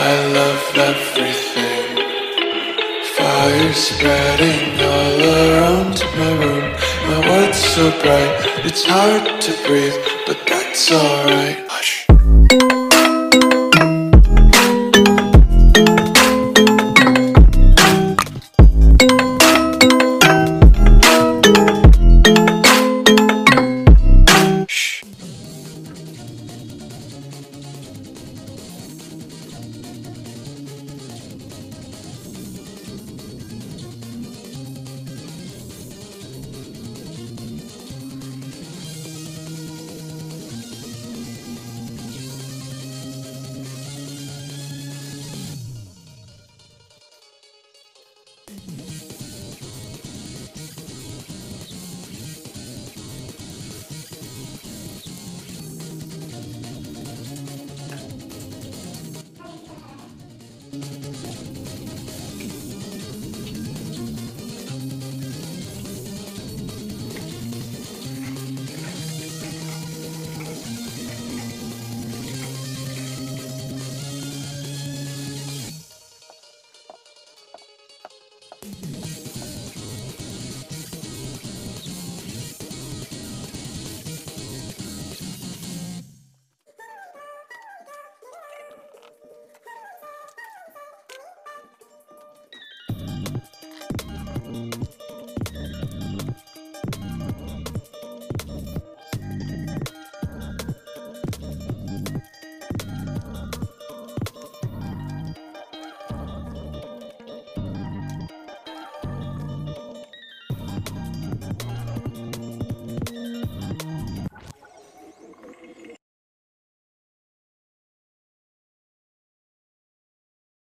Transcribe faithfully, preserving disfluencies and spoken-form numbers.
I love everything. Fire spreading all around my room. My world's so bright, it's hard to breathe, but that's alright. Hush.